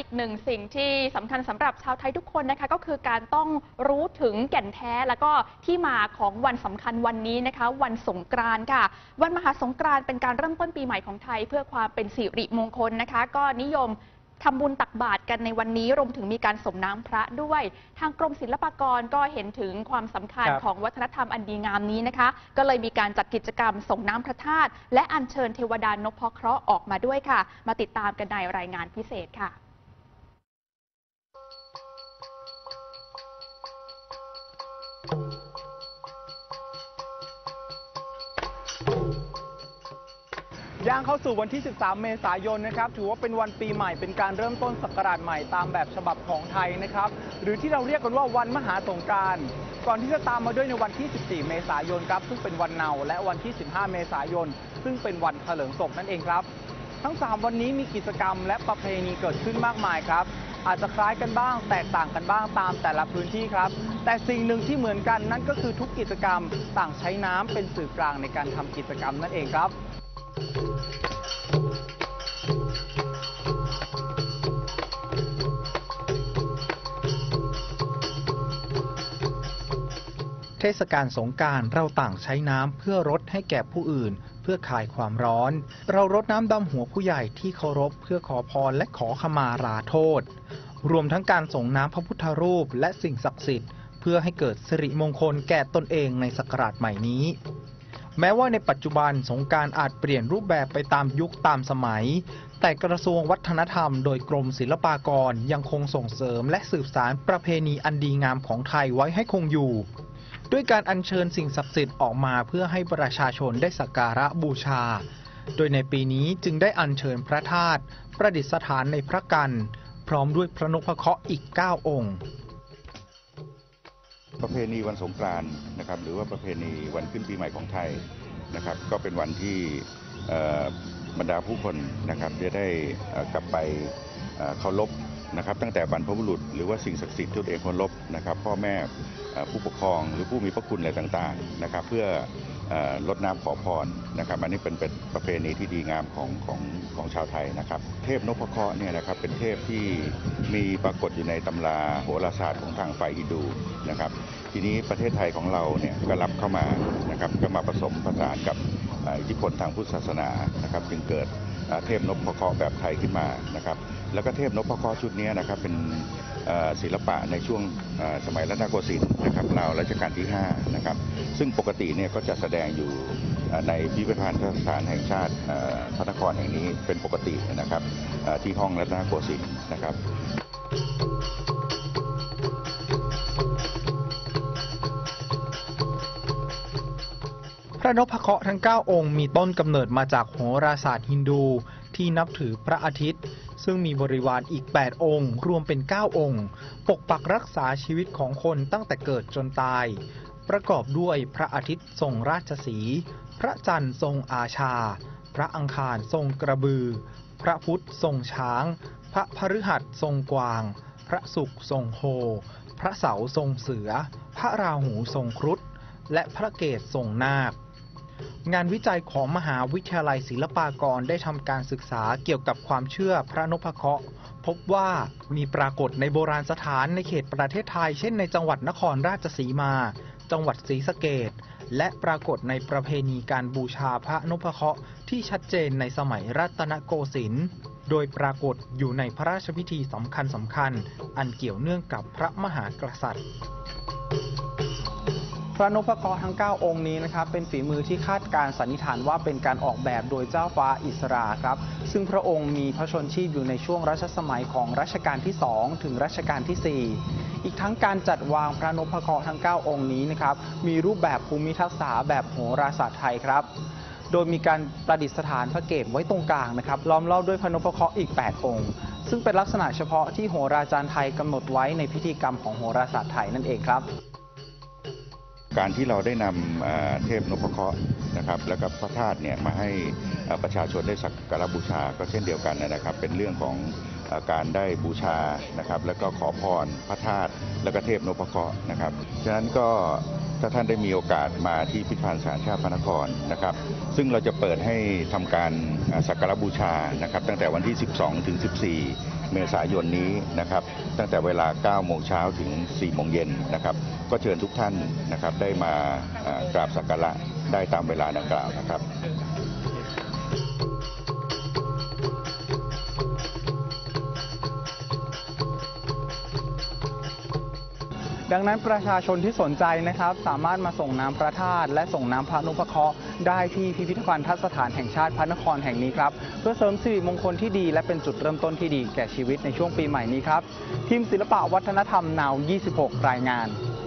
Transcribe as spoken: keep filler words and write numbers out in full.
หนึ่งสิ่งที่สำคัญสำหรับชาวไทยทุกคนนะคะก็คือการต้องรู้ถึงแก่นแท้แล้วก็ที่มาของวันสำคัญวันนี้นะคะวันสงกรานต์ค่ะวันมหาสงกรานต์เป็นการเริ่มต้นปีใหม่ของไทยเพื่อความเป็นสิริมงคลนะคะก็นิยมทำบุญตักบาตรกันในวันนี้รวมถึงมีการส่งน้ำพระด้วยทางกรมศิลปากรก็เห็นถึงความสำคัญของวัฒนธรรมอันดีงามนี้นะคะก็เลยมีการจัดกิจกรรมส่งน้ำพระธาตุและอัญเชิญเทวดานพเคราะห์ออกมาด้วยค่ะมาติดตามกันในรายงานพิเศษค่ะย่างเข้าสู่วันที่ สิบสาม เมษายนนะครับถือว่าเป็นวันปีใหม่เป็นการเริ่มต้นศักราชใหม่ตามแบบฉบับของไทยนะครับหรือที่เราเรียกกันว่าวันมหาสงกรานต์ก่อนที่จะตามมาด้วยในวันที่ สิบสี่ เมษายนครับซึ่งเป็นวันเนาและวันที่ สิบห้า เมษายนซึ่งเป็นวันเถลิงศพนั่นเองครับทั้งสามวันนี้มีกิจกรรมและประเพณีเกิดขึ้นมากมายครับอาจจะคล้ายกันบ้างแตกต่างกันบ้างตามแต่ละพื้นที่ครับแต่สิ่งหนึ่งที่เหมือนกันนั่นก็คือทุกกิจกรรมต่างใช้น้ำเป็นสื่อกลางในการทำกิจกรรมนั่นเองครับเทศกาลสงกรานต์เราต่างใช้น้ำเพื่อรดให้แก่ผู้อื่นเพื่อคลายความร้อนเรารดน้ำดำหัวผู้ใหญ่ที่เคารพเพื่อขอพรและขอขมาลาโทษรวมทั้งการส่งน้ำพระพุทธรูปและสิ่งศักดิ์สิทธิ์เพื่อให้เกิดสิริมงคลแก่ตนเองในศักราชใหม่นี้แม้ว่าในปัจจุบันสงกรานต์อาจเปลี่ยนรูปแบบไปตามยุคตามสมัยแต่กระทรวงวัฒนธรรมโดยกรมศิลปากรยังคงส่งเสริมและสืบสานประเพณีอันดีงามของไทยไว้ให้คงอยู่ด้วยการอัญเชิญสิ่งศักดิ์สิทธิ์ออกมาเพื่อให้ประชาชนได้สักการะบูชาโดยในปีนี้จึงได้อัญเชิญพระธาตุประดิษฐานในพระกันพร้อมด้วยพระนพเคราะห์อีกเก้าองค์ประเพณีวันสงกรานต์นะครับหรือว่าประเพณีวันขึ้นปีใหม่ของไทยนะครับก็เป็นวันที่บรรดาผู้คนนะครับจะได้กลับไปเคารพนะครับตั้งแต่บรรพบุรุษหรือว่าสิ่งศักดิ์สิทธิ์ที่ตัวเองเคารพนะครับพ่อแม่ผู้ปกครองหรือผู้มีพระคุณอะไรต่างๆนะครับเพื่อลดน้ำขอพรนะครับอันนี้เป็นเป็นประเพณีที่ดีงามของของของชาวไทยนะครับเทพนพเคราะห์เนี่ยนะครับเป็นเทพที่มีปรากฏอยู่ในตำราโหราศาสตร์ของทางฝ่ายฮินดูนะครับทีนี้ประเทศไทยของเราเนี่ยก็รับเข้ามานะครับก็มาผสมผสานกับอิทธิพลทางพุทธศาสนานะครับจึงเกิดเทพนพเคราะห์แบบไทยขึ้นมานะครับแล้วก็เทพนพเคราะห์ชุดนี้นะครับเป็นศิลปะในช่วงสมัยรัตนโกสินทร์นะครับราวรัชกาลที่ห้านะครับซึ่งปกติเนี่ยก็จะแสดงอยู่ในพิพิธภัณฑ์สถานแห่งชาติพระนครแห่งนี้เป็นปกตินะครับที่ห้องรัตนโกสินทร์นะครับพระนพเคราะห์ทั้งเก้าองค์มีต้นกำเนิดมาจากโหราศาสตร์ฮินดูที่นับถือพระอาทิตย์ซึ่งมีบริวารอีกแปดองค์รวมเป็นเก้าองค์ปกปักรักษาชีวิตของคนตั้งแต่เกิดจนตายประกอบด้วยพระอาทิตย์ทรงราชสีห์พระจันทร์ทรงอาชาพระอังคารทรงกระบือพระพุธทรงช้างพระพฤหัสทรงกวางพระศุกร์ทรงโคพระเสาร์ทรงเสือพระราหูทรงครุฑและพระเกศทรงนาคงานวิจัยของมหาวิทยาลัยศิลปากรได้ทำการศึกษาเกี่ยวกับความเชื่อพระนพเคราะห์พบว่ามีปรากฏในโบราณสถานในเขตประเทศไทยเช่นในจังหวัดนครราชสีมาจังหวัดศรีสะเกษและปรากฏในประเพณีการบูชาพระนพเคราะห์ที่ชัดเจนในสมัยรัตนโกสินทร์โดยปรากฏอยู่ในพระราชพิธีสำคัญสำคัญอันเกี่ยวเนื่องกับพระมหากษัตริย์พระนพเคราะห์ทั้งเก้าองค์นี้นะครับเป็นฝีมือที่คาดการสันนิษฐานว่าเป็นการออกแบบโดยเจ้าฟ้าอิสราครับซึ่งพระองค์มีพระชนชีพอยู่ในช่วงรัชสมัยของรัชกาลที่สองถึงรัชกาลที่สี่อีกทั้งการจัดวางพระนพเคราะห์ทั้งเก้าองค์นี้นะครับมีรูปแบบภูมิทัศน์แบบโหราศาสตร์ไทยครับโดยมีการประดิษฐานพระเกศไว้ตรงกลางนะครับล้อมรอบด้วยพระนพเคราะห์อีกแปดองค์ซึ่งเป็นลักษณะเฉพาะที่โหราจารย์ไทยกำหนดไว้ในพิธีกรรมของโหราศาสตร์ไทยนั่นเองครับการที่เราได้นำเทพนพเคราะห์นะครับแล้วก็พระธาตุเนี่ยมาให้ประชาชนได้สักการะบูชาก็เช่นเดียวกันนะครับเป็นเรื่องของการได้บูชานะครับแล้วก็ขอพรพระธาตุแล้วก็เทพนพเคราะห์นะครับฉะนั้นก็ถ้าท่านได้มีโอกาสมาที่พิพิธภัณฑ์สถานชาติพระนครนะครับซึ่งเราจะเปิดให้ทำการสักการะบูชานะครับตั้งแต่วันที่สิบสองถึงสิบสี่เมษายนนี้นะครับตั้งแต่เวลา เก้าโมงเช้าถึง สี่โมงเย็นนะครับก็เชิญทุกท่านนะครับได้มากราบสักการะได้ตามเวลาดังกล่าวนะครับดังนั้นประชาชนที่สนใจนะครับสามารถมาส่งน้ำพระธาตุและส่งน้ำพระนพเคราะห์ได้ที่พิพิธภัณฑสถานแห่งชาติพระนครแห่งนี้ครับเพื่อเสริมสิริมงคลที่ดีและเป็นจุดเริ่มต้นที่ดีแก่ชีวิตในช่วงปีใหม่นี้ครับทีมศิลปะวัฒนธรรมนาว ยี่สิบหก รายงาน